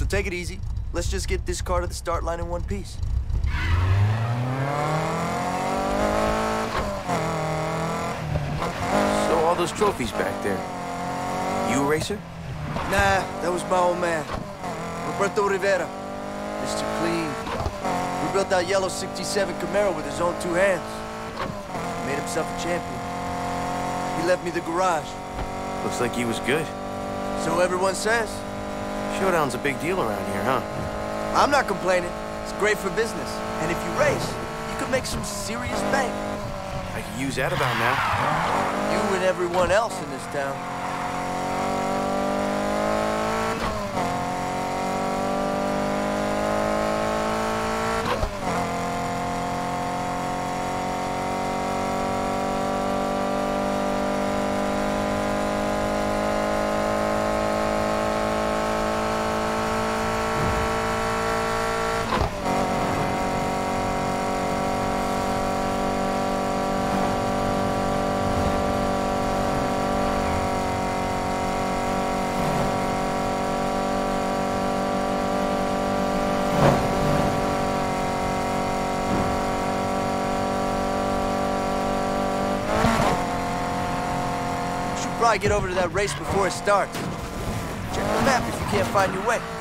take it easy. Let's just get this car to the start line in one piece. So all those trophies back there. You a racer? Nah, that was my old man. Roberto Rivera. Mr. Clean. We built that yellow 67 Camaro with his own two hands. Made himself a champion. He left me the garage. Looks like he was good. So everyone says. Showdown's a big deal around here, huh? I'm not complaining. It's great for business. And if you race, you could make some serious bank. I could use that about now. You and everyone else in this town. Probably get over to that race before it starts. Check the map if you can't find your way.